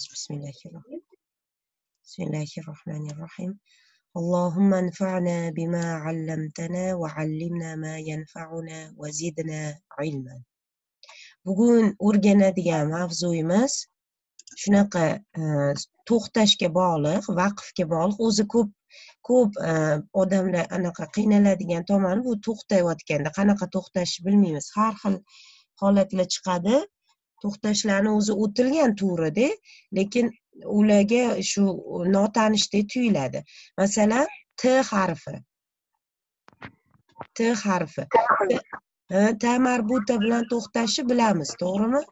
boshlaymiz. Bismillahirrohmanirrohim. Bismillahirrohmanirrohim. Allohumma anfa'na bima 'allamtana va 'allimna ma yanfa'una va zidna ilman. Bugun o'rganadigan mavzuyimiz shunaqa to'xtashga bog'liq, vaqfga bog'liq. O'zi ko'p odamlar anaqa qiynaladigan tomoni bu to'xtayotganda qanaqa to'xtashni bilmaymiz. Har xil holatlar chiqadi. To'xtashlarni o'zi o'tilgan turida, lekin ularga shu notanishdek tuyuladi. Masalan, T harfi. Ta marbuta bilan to'xtashni bilamiz, to'g'rimi?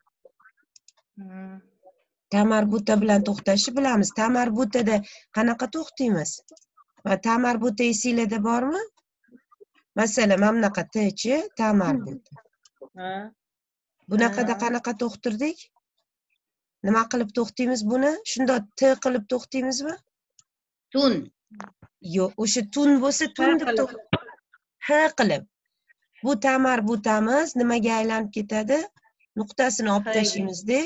Ta marbuta bilan to'xtashni bilamiz. Ta marbutada qanaqa to'xtaymiz? Va ta marbuta esinglarda bormi? Masalan, mana bunaqa T-chi, ta marbuta. Bunaqada qanaqa to'xtirdik? Nima qilib to'xtaymiz buni? Shundoq T qilib to'xtaymizmi? Tun. Yo'q, o'sha tun bo'lsa tun deb H qilib. Bu ta marbutamiz nimaga aylanib ketadi? Nuqtasini olib tashlaymiz-da,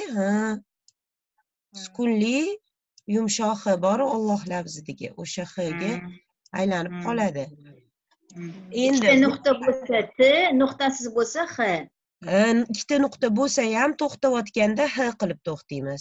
sukunli yumshoq H bor Alloh lafzidagi, o'sha H ga aylanib qoladi. Endi nuqta bo'lsa T, nuqtasiz bo'lsa H. Ikkita nuqta bo'lsa ham to'xtayotganda H qilib to'xtaymiz.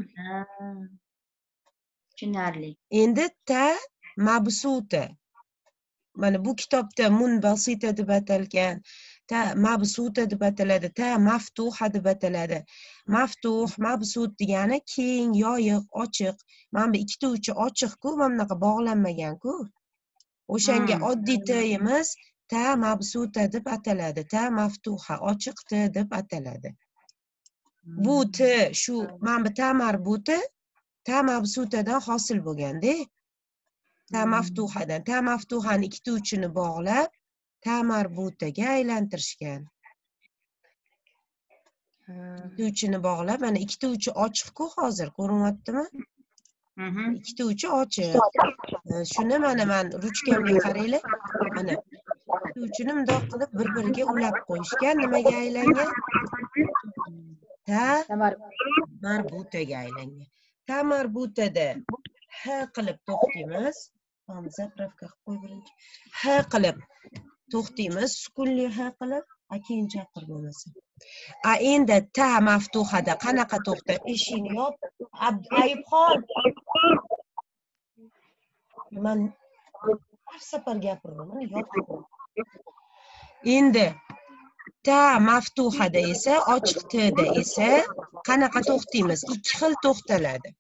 Tushunarli. Endi ta mabsuta. Mana bu kitobda munbasita deb atalgan, ta mabsuta deb ataladi, ta maftuha deb ataladi. Maftuh, mabsut degani keng, yoyiq, ochiq. Mana bu ikkita uchi ochiq-ku, mana bunaqa bog'lanmagan-ku. O'shanga oddiy T'imiz ta mabsuta deb ataladi, ta maftuha, ochiq T deb ataladi. Bu T shu mana bu ta marbuta ta mabsutadan hosil bo'lganda, ta maftuhadan. Ta maftuhani ikkita uchini bog'lab, ta marbutaga aylantirishgan. Ikkita uchini bog'lab, mana ikkita uchi ochiq-ku hozir, ko'rinyaptimi? Ikkita uchi ochiq. Shuni mana men ruchkamga qaranglar. Mana ikkita uchini bundoq qilib bir-biriga ulab qo'yishgan. Nimaga aylangan? Ta marbutaga aylangan. Ta marbutada H qilib to'xtaymiz. Mana zapravka qilib qo'y birinchi. H qilib to'xtaymiz, sukunli H qilib, keyin chaqir bo'lmasa. Endi ta maftuhada qanaqa to'xta? Eshikni yop. Ayibxon. Men har safar gapiraman, yopib. Endi ta maftuhada esa, ochiq T'da esa qanaqa to'xtaymiz? Ikki xil to'xtaladi.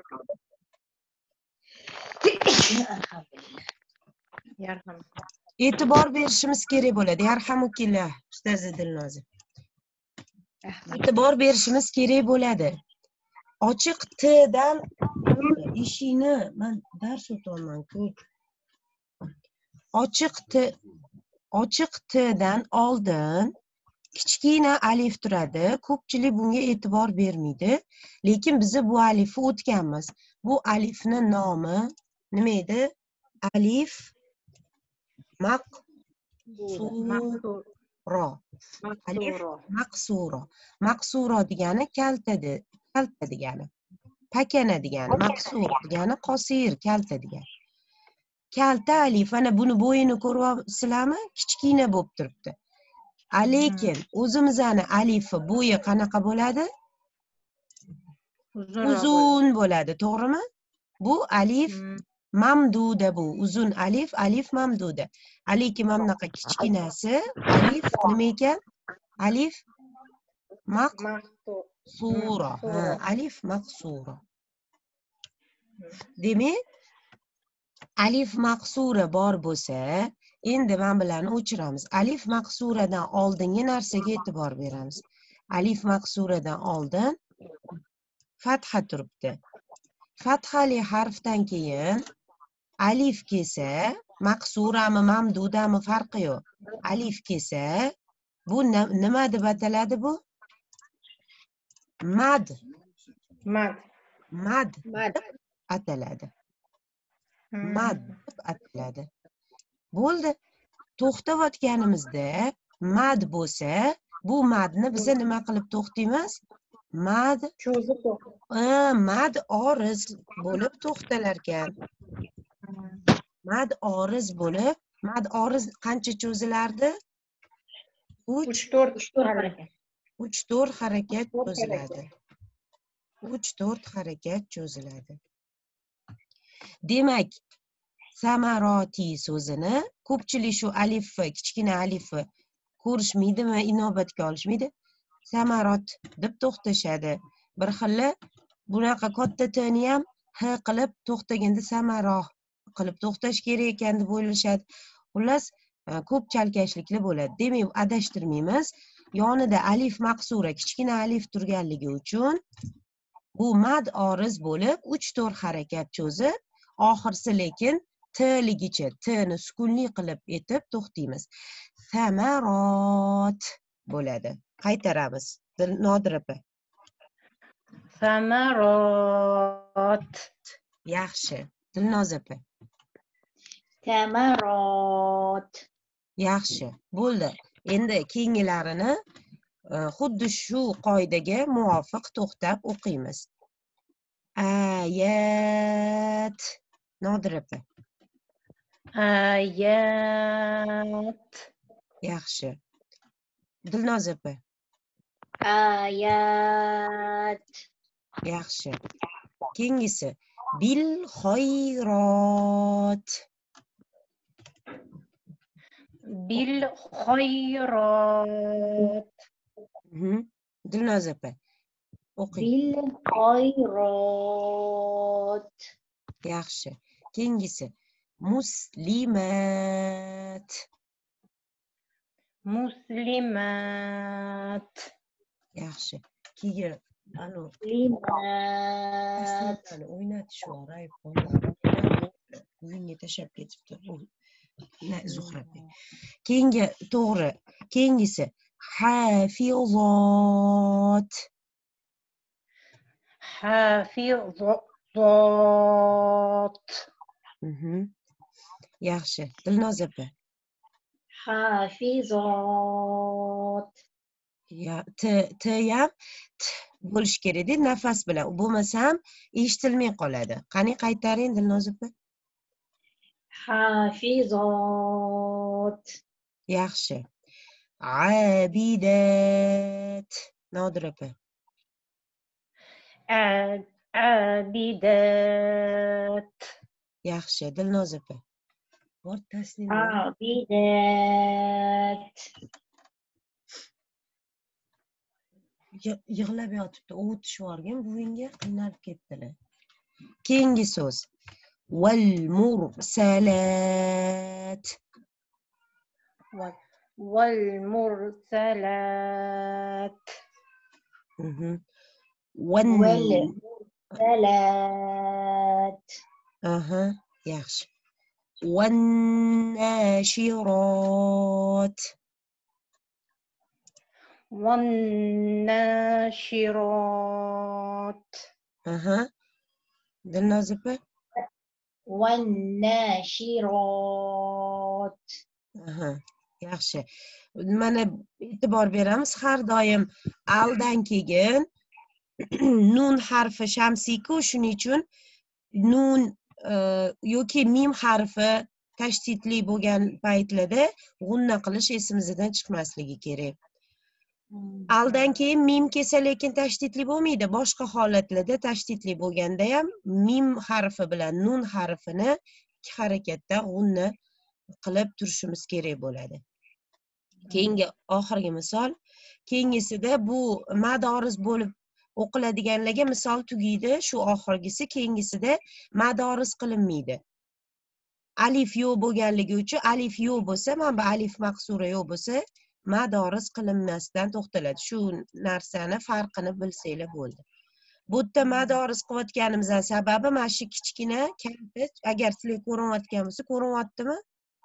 E'tibor berishimiz kerak bo'ladi. Yarhamukillah, ustozi Dilnoza. E'tibor berishimiz kerak bo'ladi. Ochiq T'dan eshikni men dars o'tyapman-ku. Ochiq T'dan oldin kichkina alif turadi. Ko'pchilik bunga e'tibor bermaydi, lekin biz bu alifni o'tganmiz. Bu alifni nomi nima edi? Alif maqsuro. Alif maqsuro. Maqsuro degani kalta degani. Pakana degani, maqsur degani qosir, kalta degani. Kalta alif, ana buni bo'yini ko'ryapsizlarmi? Kichkina bo'lib turibdi. Lekin o'zimizni alifi bo'yi qanaqa bo'ladi? Uzun bo'ladi, to'g'rimi? Bu alif mamduda, bu uzun alif, alif mamduda. Lekin mana bunaqa kichkinasi alif nima ekan? Alif maqsura. Alif maqsura. Demak, alif maqsura bor bo'lsa, endi men bilan o'chiramiz. Alif maqsuradan oldingi narsaga e'tibor beramiz. Alif maqsuradan oldin fatha turibdi. Fathali harfdan keyin alif kelsa, maqsurami, mamdudami farqi yo'q. Alif kelsa, bu nima deb ataladi bu? Mad. Mad ataladi. Mad ataladi. Bo'ldi. To'xtayotganimizda mad bo'lsa, bu madni biz nima qilib to'xtaymiz? mad cho'zi mad oriz bo'lib to'xtalarkan. Mad oriz bo'lib, mad oriz qancha cho'zilardi? 3-4 harakat. 3-4 harakat cho'ziladi. 3-4 harakat cho'ziladi. Demak, samaroti so'zini ko'pchilik shu alifni, kichkina alifni ko'rishmaydimi, inobatga olishmaydi. Samarot deb to'xtashadi. Bir xilli bunaqa katta t'ni ham h qilib to'xtaganda samaroh qilib to'xtash kerak ekan deb o'ylashadi. Xullas, ko'p chalkashlikli bo'ladi. Demak, adashtirmaymiz. Yonida alif maqsura, kichkina alif turganligi uchun bu mad oriz bo'lib 3-4 harakat cho'zib, oxirsi lekin t-ligicha, t'ni sukunli qilib etib to'xtaymiz. Samarot bo'ladi. Qaytaramiz. Nodir opa. Samarot. Yaxshi. Dilnoz opa. Samarot. Yaxshi. Bo'ldi. Endi keyingilarini xuddi shu qoidaga muvofiq to'xtab o'qiymiz. Ayat. Nodir opa. Ayat. Yaxshi. Dilnoz opa. Ayat. Yaxshi. Keyingisi bil xoyrot. Bil xoyrot. Dilnoz opa. O'qing. Bil xoyrot. Yaxshi. Keyingisi muslimat. Muslimat. Yaxshi. Keyin Muslimat. o'ynatish bor, ayb uyingga tashlab ketibdi. Zuhra. Keyingi to'g'ri. Keyingisi hafizot. Hafizot. Yaxshi. Dilnoz opa. Hafizot. Ya, t ham bo'lish kerak-da, nafas bilan. Bo'lmasa ham eshitilmay qoladi. Qani qaytaring Dilnoz opa. Hafizot. Yaxshi. Abidat. Nodir opa. Abidat. Yaxshi. Dilnoz opa. Bor taslim. Abidat. Yig'lab yotibdi. O'tish borgan buvingga qiynalib ketdilar. Keyingi so'z. Val mursalat. Val mursalat. Val mursalat. Yaxshi. Wan nashirat. Wan nashirat. Dilnoz opa. Wan nashirat. Yaxshi. Mana e'tibor beramiz, har doim aldan keyin nun harfi shamsiy-ku, shuning uchun nun yoki mim harfi tashdidli bo'lgan paytlarda g'unna qilish esimizdan chiqmasligi kerak. Aldan keyin mim kelsa lekin tashdidli bo'lmaydi. Boshqa holatlarda tashdidli bo'lganda ham mim harfi bilan nun harfini ikki harakatda g'unna qilib turishimiz kerak bo'ladi. Keyingi oxirgi misol. Keyingisida bu madoriz bo'lib o'qiladiganlarga misol tugaydi, shu oxirgisi. Keyingisida madoriz qilinmaydi. Alif yo'q bo'lganligi uchun alif yo'q bo'lsa, mana bu alif maqsura yo'q bo'lsa, madoriz qilinmasdan to'xtaladi. Shu narsani farqini bilsanglar bo'ldi. Bu yerda madoriz qilayotganimizdan sababi mana shu kichkina kalta, agar sizlar ko'rayotgan bo'lsa, ko'ryaptimi?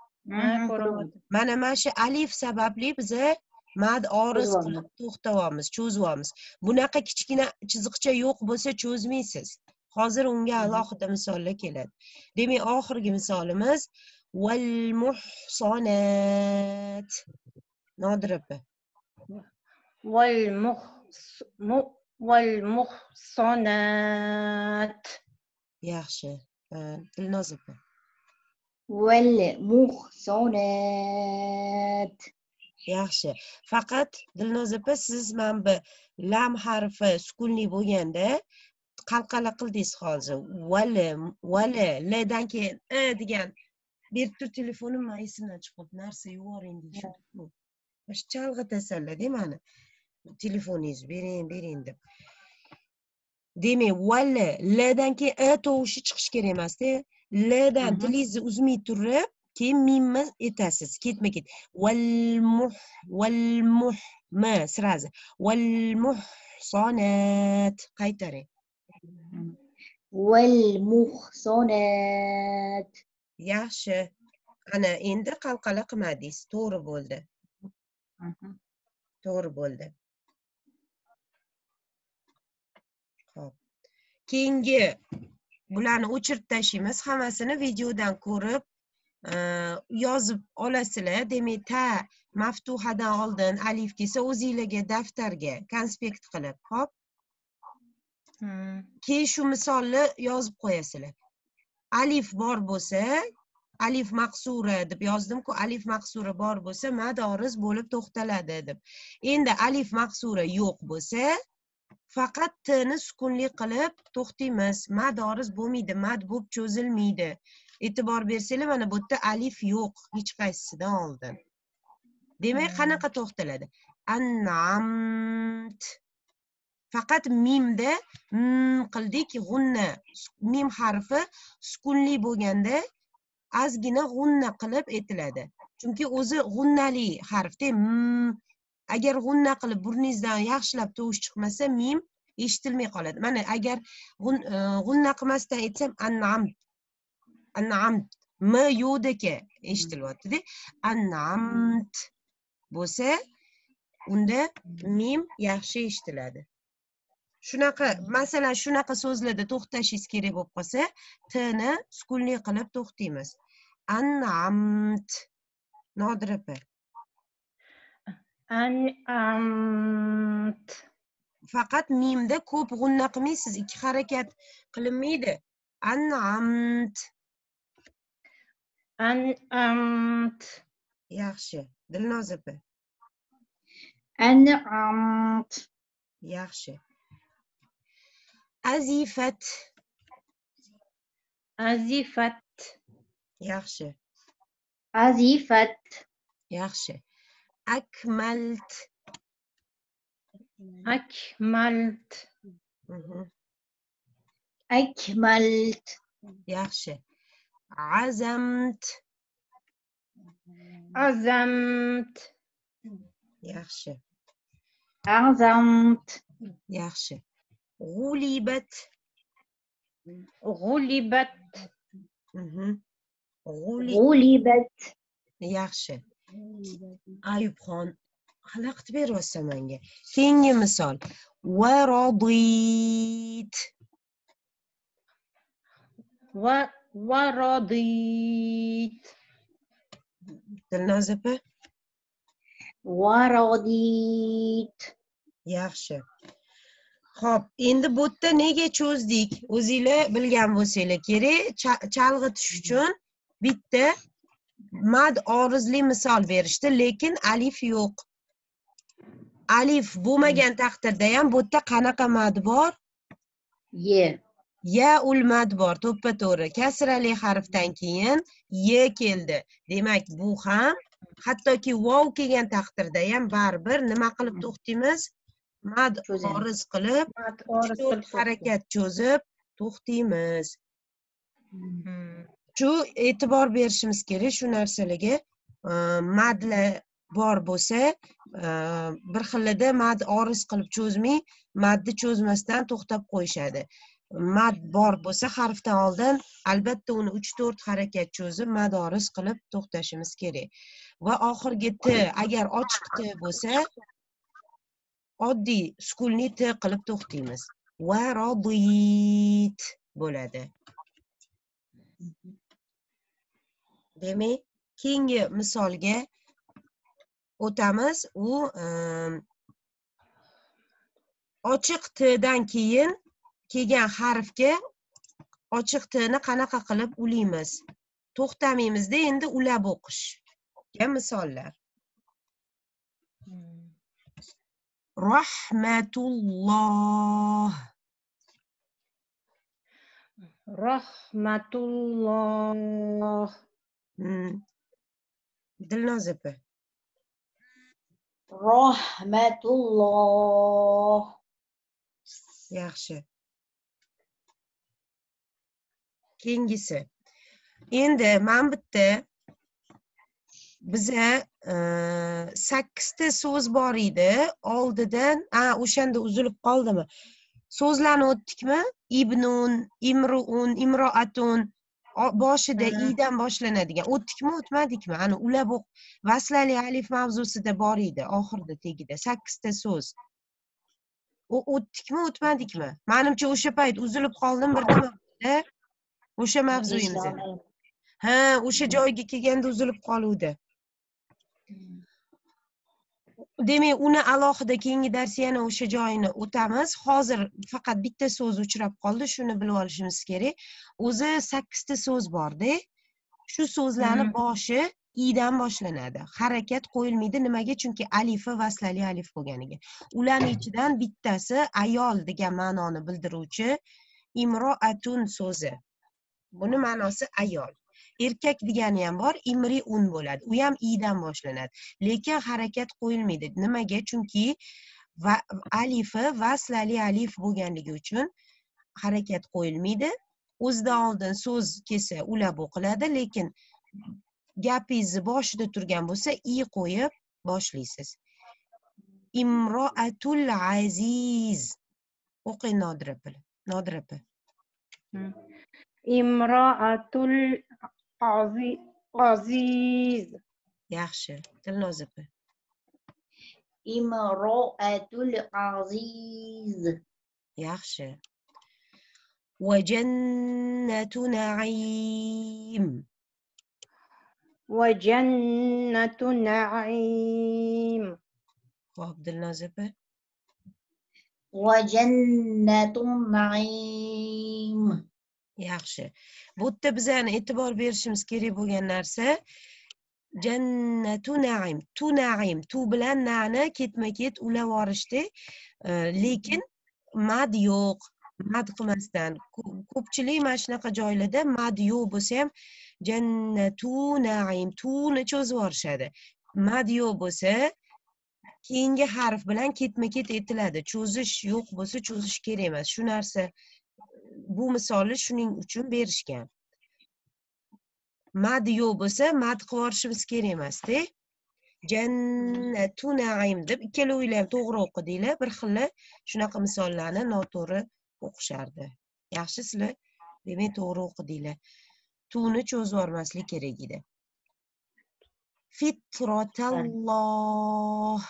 Mana shu alif sababli biza mad oriz qilib to'xtayapmiz, cho'zyapmiz. Bunaqa kichkina chiziqcha yo'q bo'lsa cho'zmaysiz. Hozir unga alohida misollar keladi. Demak, oxirgi misolimiz val muhsonat. Nodir opa. Val والمحصنات. Yaxshi. Dilnoz opa. والمحصنات. Yaxshi. Faqat Dilnoz opa siz mana bu lam harfi sukunli bo'lganda qalqala qildingiz hozir. Vali, ldan keyin degan berib tur telefonim men esimdan chiqib narsa yuboring deyishdi. Shu chalg'itasanlar-da mani. Telefoningizni bering deb. Demak, vali, ldan keyin tovushi chiqish kerak emas-da. Ldan tilingizni uzmay turib, keyin mimni aytasiz, ketma-ket. Valmuh ma sirazi. Valmuhsonat qaytaring. والمحصنات. Yaxshi. Ana endi qalqala qilmadingiz. To'g'ri bo'ldi. To'g'ri bo'ldi. Xo'p. Keyingi bularni o'chirib tashlaymiz. Hammasini videodan ko'rib yozib olasizlar. Demak, ta maftuhadan oldin alif kelsa o'zingizlarga daftarga konspekt qilib, xo'p? Keyin shu misolni yozib qo'yasizlar. Alif bor bo'lsa, alif maqsura deb yozdim-ku, alif maqsura bor bo'lsa, mad oriz bo'lib to'xtaladi deb. Endi alif maqsura yo'q bo'lsa, faqat t'ni sukunli qilib to'xtaymiz. Mad oriz bo'lmaydi, mad bo'lib cho'zilmaydi. E'tibor bersanglar, mana bu yerda alif yo'q hech qaysisidan oldin. Demak, qanaqa to'xtaladi? An'amt. Faqat mimda qildik g'unna. Mim harfi sukunli bo'lganda ozgina g'unna qilib aytiladi. Chunki o'zi g'unnali harfda. Agar g'unna qilib burningizdan yaxshilab tovush chiqmasa, mim eshitilmay qoladi. Mana agar g'unna qilmasdan aytsam an'amt. An'amt. M yo'daka eshitilyapti-da. An'amt bo'lsa, unda mim yaxshi eshitiladi. Shunaqa, masalan, shunaqa so'zlarda to'xtashingiz kerak bo'lib qolsa, t'ni sukunli qilib to'xtaymiz. An'amt. Nodir opa. An'amt. Faqat mimda ko'p g'unna qilmaysiz, ikki harakat qilinmaydi. An'amt. An'amt. Yaxshi. Dilnoz opa. أنعمت. Yaxshi. Azifat. Azifat. Yaxshi. أزفت. Yaxshi. Akmalt. Akmalt. أكملت. Yaxshi. Azamt. Azamt. Yaxshi. أعظمت. Yaxshi. G'ulibat. G'ulibat. غلبت. Yaxshi. Ayubxon, xalaqit beryapsan menga. Keyingi misol. Varodit. Varodit. Dilnoz opa. ورضيت. Yaxshi. Xo'p, endi bu yerda nega cho'zdik? O'zingizlar bilgan bo'lsanglar kerak, chalg'itish uchun bitta mad orizli misol berishdi, lekin alif yo'q. Alif bo'lmagan taqdirda ham bu yerda qanaqa mad bor? ي. Ya ul mad bor, to'ppa-to'g'ri. Kasrali harfdan keyin ye keldi. Demak, bu ham hattoki vov kelgan taqdirda ham baribir nima qilib to'xtaymiz? Mad oriz qilib, 3-4 harakat cho'zib to'xtaymiz. Shu e'tibor berishimiz kerak shu narsalarga. Madlar bor bo'lsa, bir xilida mad oriz qilib cho'zmay, madni cho'zmasdan to'xtab qo'yishadi. Mad bor bo'lsa harfdan oldin albatta uni 3-4 harakat cho'zib mad oriz qilib to'xtashimiz kerak. Va oxirgi t agar ochiq t bo'lsa, oddiy sukunli t qilib to'xtaymiz. Va rodit bo'ladi. Demak, keyingi misolga o'tamiz. U ochiq t'dan keyin kelgan harfga ochiq t'ni qanaqa qilib ulaymiz? To'xtamaymizda endi ulab o'qishga misollar. Rahmatulloh. Rahmatulloh. Dilnoz opa. Rahmatulloh. Yaxshi. Keyingisi. Endi men bitta biza 8 ta so'z bor edi. Oldidan, o'shanda uzilib qoldimi? So'zlarni o'tdikmi? Ibnun, imruun, imroatun boshida i'dan boshlanadigan. O'tdikmi, o'tmadikmi? Ana ulab vaslali alif mavzusida bor edi, oxirida tagida 8 ta so'z. O'tdikmi, o'tmadikmi? Menimcha o'sha payt uzilib qoldim birdan o'sha mavzuyimiz edi. Ha, o'sha joyga kelganda uzilib qoluvdi. Demak, uni alohida keyingi dars yana o'sha joyini o'tamiz. Hozir faqat bitta so'z uchrab qoldi, shuni bilib olishimiz kerak. O'zi 8 ta so'z bor-da. Shu so'zlarning boshi i'dan boshlanadi. Harakat qo'yilmaydi. Nimaga? Chunki alifi vaslali alif bo'lganiga. Ularning ichidan bittasi ayol degan ma'noni bildiruvchi imroatun so'zi. Buni ma'nosi ayol. Erkak degani ham bor, imriun bo'ladi. U ham i'dan boshlanadi. Lekin harakat qo'yilmaydi. Nimaga? Chunki alifi vaslali alif bo'lganligi uchun harakat qo'yilmaydi. O'zidan oldin so'z kelsa ulab o'qiladi, lekin gapingizni boshida turgan bo'lsa i qo'yib boshlaysiz. Imroatul aziz. O'qing Nodira opa. Nodira opa. Imroatul aziz. Yaxshi. Dilnoz opa. Imroatul aziz. Yaxshi. Va jannatu na'im. Va jannatu na'im. Xo'p, Dilnoz opa. Va jannatu na'im. Yaxshi. Bu yerda bizani e'tibor berishimiz kerak bo'lgan narsa jannatu na'im. Tu na'im. Tu bilan na'ni ketma-ket ulab yorishdi. Lekin mad yo'q. Mad qilmasdan. Ko'pchilik mana shunaqa joylarda mad yo'q bo'lsa ham jannatu na'im. Tuni cho'zib yorishadi. Mad yo'q bo'lsa keyingi harf bilan ketma-ket aytiladi. Cho'zish yo'q bo'lsa cho'zish kerak emas. Shu narsa bu misolni shuning uchun berishgan. Mad yo'q bo'lsa mad qilib yorishimiz kerak emas-da. Jannatu na'im deb ikkalovinglar ham to'g'ri o'qidinglar. Bir xil shunaqa misollarni noto'g'ri o'qishardi. Yaxshi, sizlar demak to'g'ri o'qidinglar. Tuni cho'zib yormaslik kerak edi. Fitrotalloh.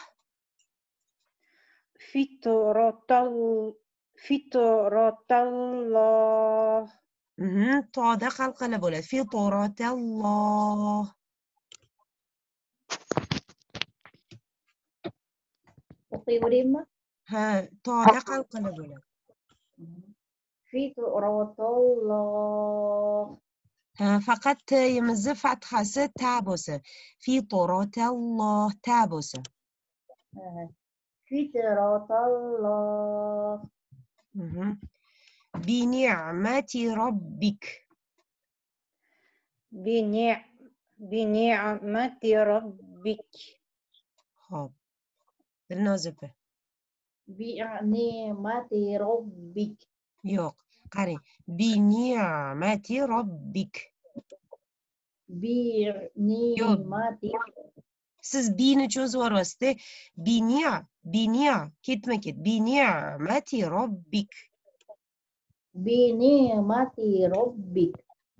Fitrotalloh. To'da qalqala bo'ladi. Fitrotalloh. O'qiyveraymi? Ha, to'da qalqala bo'ladi. Fitrotalloh. Ha, faqat t'imizni fathasi ta bo'lsa. Fitrotalloh ta bo'lsa. Fitrotalloh. Bi ni'mati robbik. Bi ni'mati robbik. Xo'p. Dilnoz opa. Bi ni'mati robbik. Yo'q, qarang. Bi ni'mati robbik. Bi ni'mati. Siz bini cho'zib yoryapsiz-da. Bi ketma-ket. Bi ni'mati robbik. Bi ni'mati robbik.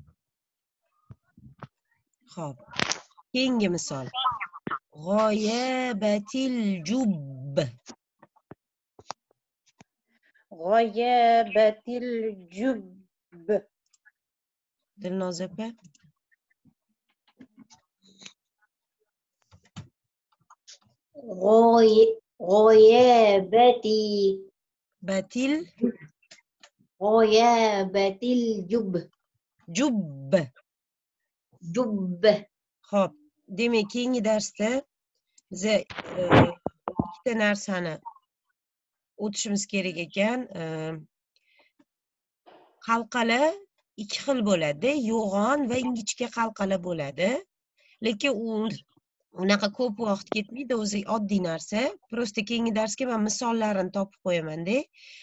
Xo'p. Keyingi misol. G'oyabatil jubb. G'oyabatil jubb. Dilnoz opa. G'oyabati batil g'oyabatil jub. jubb. Jubb. Xo'p, demak, keyingi darsda biza ikkita narsani o'tishimiz kerak ekan. Qalqala ikki xil bo'ladi, yo'g'on va ingichka qalqala bo'ladi. Lekin unaqa ko'p vaqt ketmaydi, o'zi oddiy narsa. Prosta keyingi darsga men misollarini topib qo'yaman-da.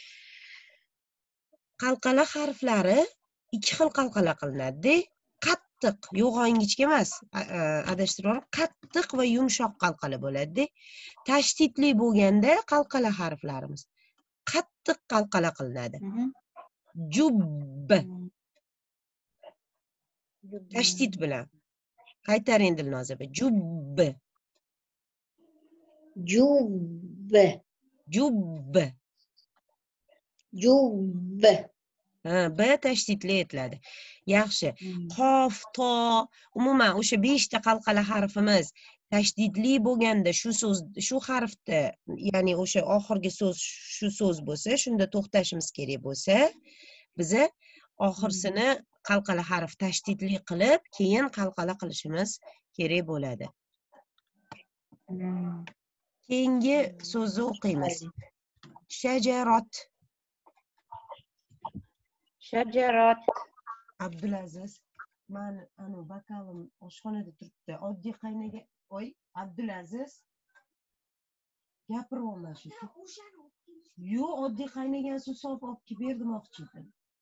Qalqala harflari ikki xil qalqala qilinadi-da. Qattiq, yo'g'on ingichka emas, adashtirib, qattiq va yumshoq qalqala bo'ladi-da. Tashdidli bo'lganda qalqala harflarimiz qattiq qalqala qilinadi. Jubb. Tashdid bilan. Qaytaring Dilnoza opa. Jubb. Jubb. Jubb. Jubb. B tashdidli etiladi. Yaxshi. Qof, to, umuman o'sha 5 ta qalqala harfimiz tashdidli bo'lganda shu harfda, ya'ni o'sha oxirgi so'z shu so'z bo'lsa, shunda to'xtashimiz kerak bo'lsa, biza oxirsini qalqala harf tashdidli qilib, keyin qalqala qilishimiz kerak bo'ladi. Keyingi so'zni o'qiymiz. Shajarot. Shajarat. Abdulaziz, mani anu bakalim oshxonada turibdi. Oddiy qaynagan, Abdulaziz. Gapirib olmashi. Yo'q, oddiy qaynagan suv solib olib kelib bermoqchi edim.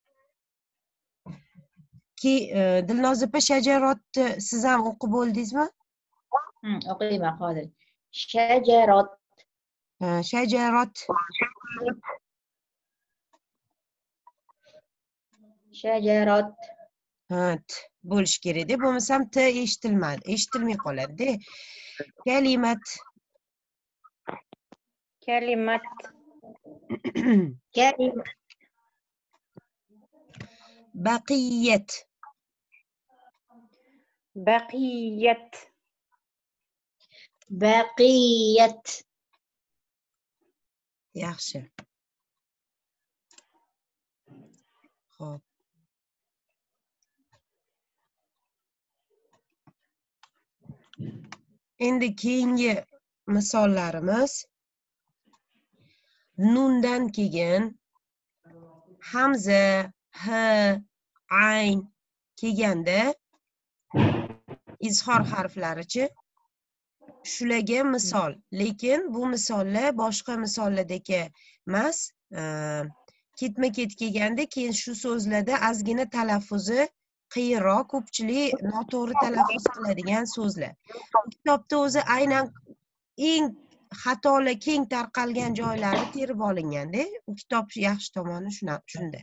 Dilnoza opa, shajarotni siz ham o'qib bo'ldingizmi? O'qiyman hozir. Shajarot. Shajarot. Shajarot. Bo'lish kerak-da, bo'lmasam t eshitilmay qoladi-da. Kalimat. Kalimat. Kalimat. Baqiyat. Baqiyat. Baqiyat. Yaxshi. Xo'p. Endi keyingi misollarimiz nundan keyin hamza, h, ayn kelganda izhor harflarichi shularga misol. Lekin bu misollar boshqa misollardek emas. Ketma-ket kelganda keyin shu so'zlarda ozgina talaffuzi qiyinroq, ko'pchilik noto'g'ri talaffuz qiladigan so'zlar. Kitobda o'zi aynan eng xatolar keng tarqalgan joylari terib olingan-da. Bu kitob yaxshi tomoni shunda.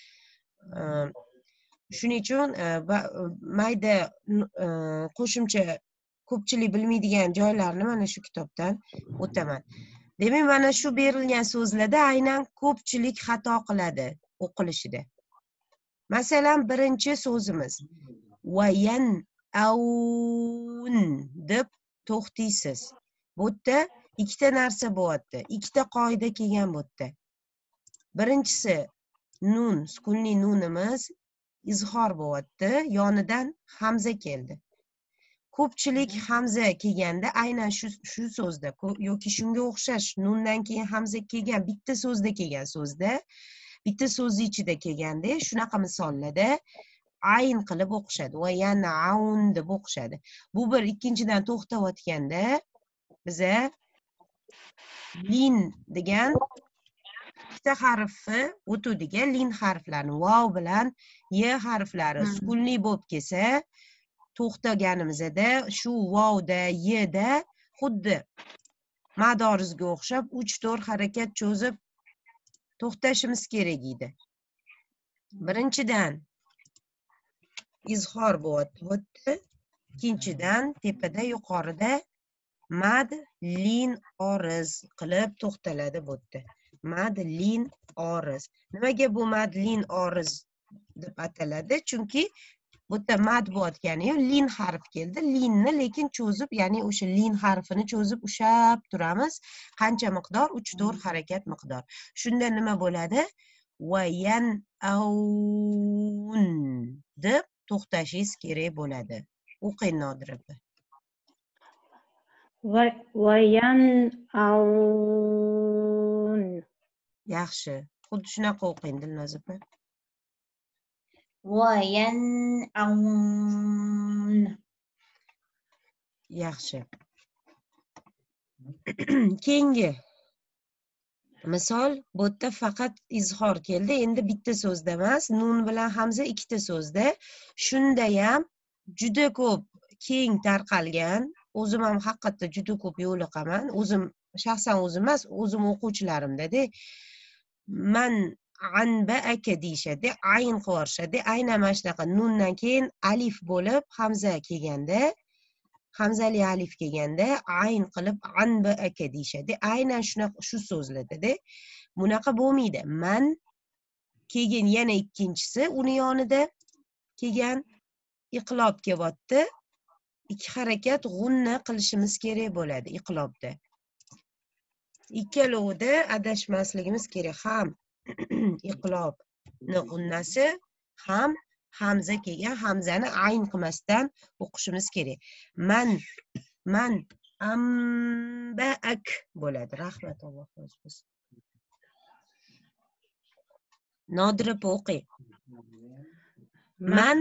Shuning uchun mayda qo'shimcha ko'pchilik bilmaydigan joylarni mana shu kitobdan o'taman. Demak, mana shu berilgan so'zlarda aynan ko'pchilik xato qiladi o'qilishida. Masalan, birinchi so'zimiz vayan aun deb to'xtaysiz. Bu yerda ikkita narsa bo'lyapti. Ikkita qoida kelgan bu yerda. Birinchisi nun, sukunli nunimiz izhor bo'lyapti, yonidan hamza keldi. Ko'pchilik hamza kelganda aynan shu so'zda yoki shunga o'xshash nundan keyin hamza kelgan bitta so'zda kelgan so'zda, bitta so'z ichida kelganda shunaqa misollarda ayn qilib o'qishadi va yana aun deb o'qishadi. Bu bir. Ikkinchidan to'xtayotganda biza lin degan ikkita harfi o'tadiga lin harflarini vav bilan y harflari sukunli bo'lib kelsa, to'xtaganimizda shu vovda, yda xuddi madorizga o'xshab 3-4 harakat cho'zib to'xtashimiz kerak edi. Birinchidan izhor bo'lyapti. Ikkinchidan tepada yuqorida mad lin oriz qilib to'xtaladi bu yerda. Mad lin oriz. Nimaga bu mad lin oriz deb ataladi? Chunki Bu yerda mad bo'layotgani lin harf keldi. Linni lekin cho'zib, ya'ni o'sha lin harfini cho'zib ushab turamiz. Qancha miqdor? 3-4 harakat miqdor. Shunda nima bo'ladi? Va yan'aun deb to'xtashingiz kerak bo'ladi. O'qing Nodira opa. وينأون Yaxshi. Xuddi shunaqa o'qing Dilnoz opa. وينأون Yaxshi. Keyingi misol, bu yerda faqat izhor keldi. Endi bitta so'zda emas, nun bilan hamza ikkita so'zda. Shunda ham juda ko'p keng tarqalgan. O'zim ham haqiqatda juda ko'p yo'liqaman. O'zim shaxsan o'zim emas, o'zim o'quvchilarimda-da. Man anba aka deyishadi, ayn qo'yishadi. Aynan mana shunaqa nundan keyin alif bo'lib hamza kelganda, hamzali alif kelganda ayn qilib anba aka deyishadi. Aynan shunaqa shu so'zlarda-da. Bunaqa bo'lmaydi. Man keyin yana ikkinchisi uni yonida kelgan iqlob kelyapti. 2 harakat g'unna qilishimiz kerak bo'ladi iqlobda. Ikkalovida adashmasligimiz kerak. Ham iqlobni g'unnasi, ham hamza kelgan hamzani ayn qilmasdan o'qishimiz kerak. Man ambaak bo'ladi. Rahmat, Alloh rozi bo'lsin. Nodira opa o'qing. Man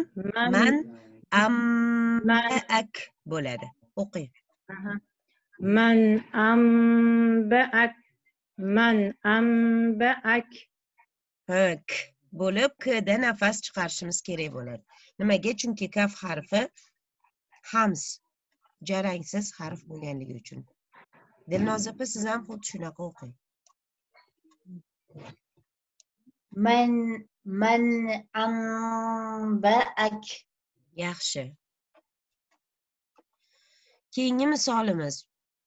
ambaak bo'ladi. O'qing. من أنبأك من أنبأك K bo'lib kda nafas chiqarishimiz kerak bo'ladi. Nimaga? Chunki kaf harfi hams jarangsiz harf bo'lganligi uchun. Dilnoz opa siz ham xuddi shunaqa o'qing. من أنبأك Yaxshi. Keyingi misolimiz.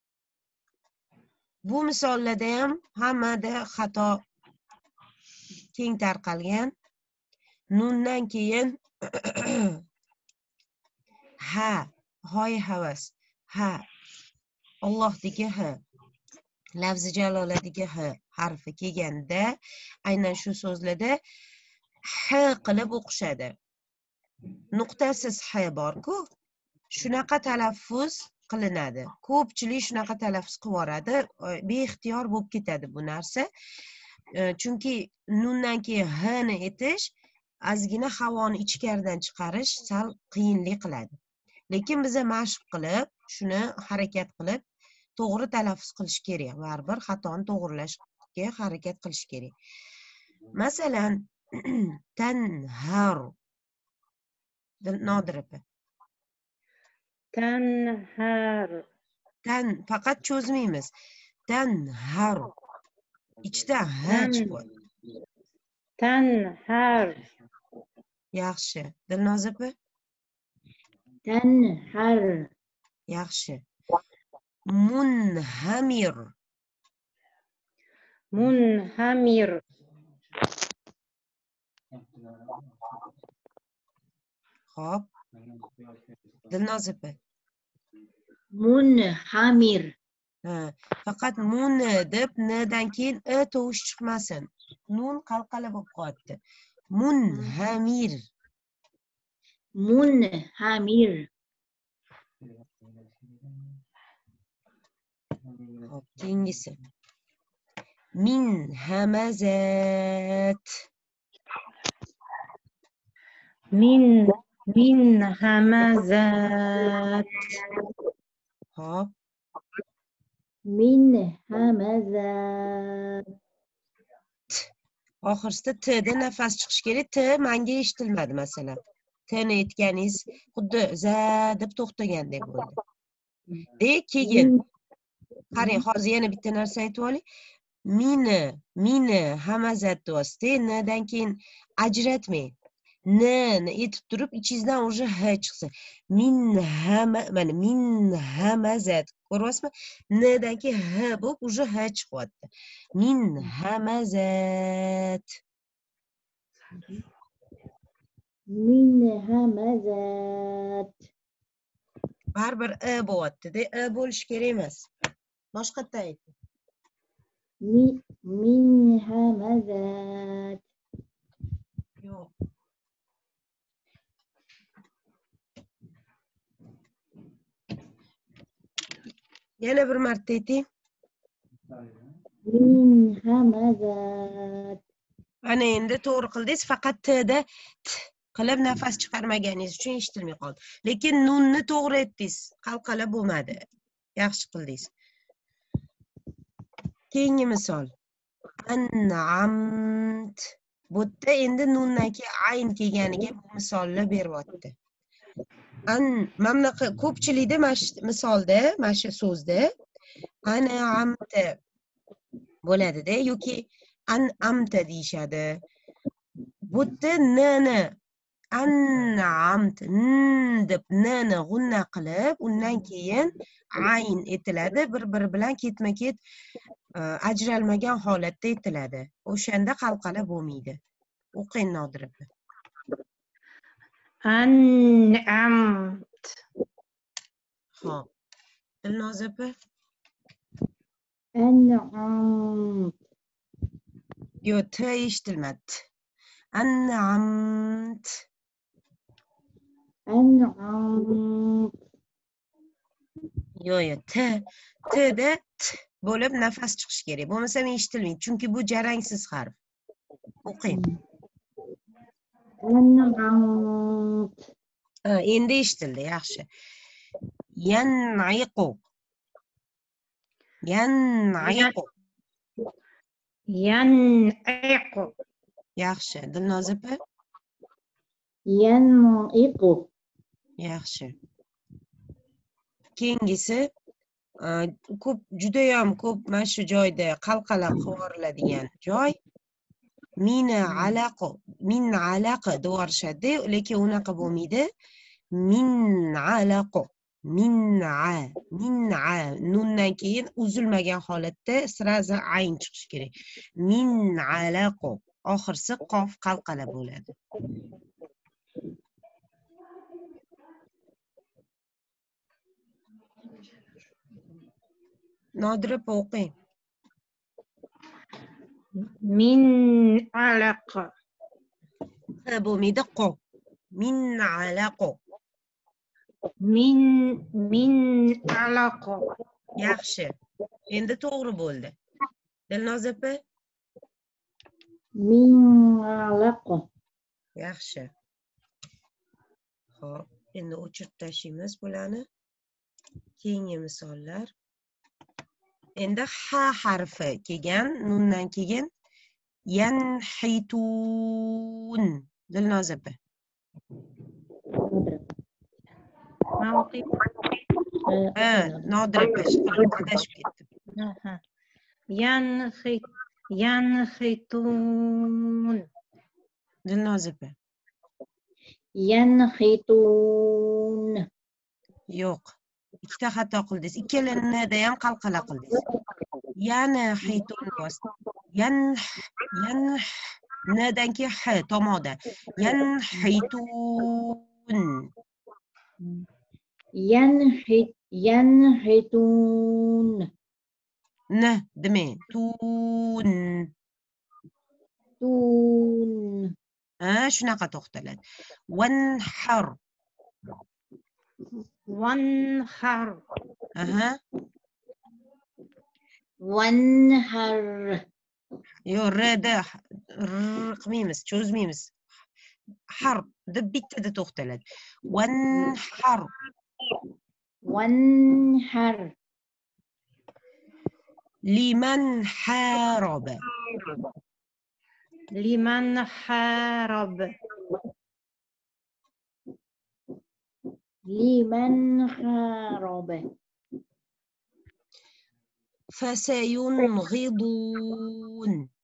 Bu misollarda ham hammada xato keng tarqalgan. Nundan keyin ha, hoy havas, ha, Allohdagi ha, lafzi jaloladagi ha harfi kelganda aynan shu so'zlarda ha qilib o'qishadi. Nuqtasiz ha bor-ku, shunaqa talaffuz qilinadi. Ko'pchilik shunaqa talaffuz qilib yuboradi. Beixtiyor bo'lib ketadi bu narsa. Chunki nundan keyin h ni etish, ozgina havoni ichkaridan chiqarish sal qiyinlik qiladi. Lekin biza mashq qilib, shuni harakat qilib, to'g'ri talaffuz qilish kerak. Baribir xatoni to'g'rilashga harakat qilish kerak. Masalan, tanhar. Nodira opa. تنهار Tan faqat cho'zmaymiz. Tanhar. Ichda ha chiqadi. تنهار Yaxshi. Dilnoz opa? تنهر Yaxshi. Munhamir. منهمر Xo'p. Dilnoz opa? منهمر Faqat mun deb n'dan keyin e tovush chiqmasin. Nun qalqala bo'lib qoldi. Munhamir. منهمر Xo'p, keyingisi. Min hamazat. من همزات Xo'p. من همزات Oxirsida t da nafas chiqish kerak. T menga eshitilmadi masalan. T ni aytganingiz xuddi za deb to'xtagandek bo'ldi. Keyin qarang, hozir yana bitta narsa aytib oling. Mini hamazat deyapsiz. N'dan keyin ajratmang. N'ni aytib turib, ichingizdan уже h chiqsa. Mana min hamazat. Ko'ryapsizmi? N'dan keyin h bo'lib уже h chiqyapti. Min hamazat. من همزات baribir bo'lyapti-da, bo'lishi kerak emas. Boshqatdan ayting. من همزات Yo'q. Yana bir marta ayting. من همزات Ana endi to'g'ri qildingiz, faqat t'da t qilib nafas chiqarmaganingiz uchun eshitilmay qoldi. Lekin nunni to'g'ri aytdingiz, qalqala bo'lmadi. Yaxshi qildingiz. Keyingi misol. An'amt. Bu yerda endi nundan keyin ayn kelganiga bu misolni beryapti. Mana bunaqa ko'pchilikda misolda, mana shu so'zda an'amta bo'ladi-da yoki an'amta deyishadi. Bu yerda n-ni an'amt deb n-ni g'unna qilib, undan keyin ayn etiladi, bir-biri bilan ketma-ket ajralmagan holatda aytiladi. O'shanda qalqala bo'lmaydi. O'qing Nodira opa. أنعمت Xo'p. Dilnoza opa. أنعمت Yo, t eshitilmadi. An'amt. أنعمت Yo, t'da t bo'lib nafas chiqishi kerak. Bo'lmasa eshitilmaydi, chunki bu jarangsiz harf. O'qing. أنعمت Endi eshitildi, yaxshi. Yan'iqu. Yan'iqu. ينعق Yaxshi. Dilnoza opa. ينعق Yaxshi. Keyingisi ko'p, judayam ko'p mana shu joyda qalqala qo'riladigan joy. Min alaq deyorishadi, lekin unaqa bo'lmaydi. Min alaq. Min'a. Nundan keyin uzilmagan holatda sirazi ayn chiqishi kerak. Min alaq. Oxirsi qof qalqala bo'ladi. Nodira opa o'qing. من علق Bo'lmaydi, qo. Min alaq. من علق Yaxshi. Endi to'g'ri bo'ldi. Dilnoza opa. من علق Yaxshi. Xo'p, endi o'chirib tashlaymiz bularni. Keyingi misollar. Endi ha harfi kelgan, nundan keyin yanhitun. Dilnoza opa. ما أقيم Nodira opa, adashib ketdim. ينخطون Dilnoza opa. ينخطون Yo'q. Ikkita xato qildingiz. Ikkalanida ham qalqala qildingiz. Yanhitun bos. N'dan keyin h tomoda. Yanhitun. ينحتون N demang. Tun. تون Shunaqa to'xtaladi. Wanhar. وانحر Aha. وانهر Yo'q, rda qilmaymiz, cho'zmaymiz. Har deb bittada to'xtaladi. Wanhar. وانهر Liman haraba. لمن حارب لمن حارب فسينغضون.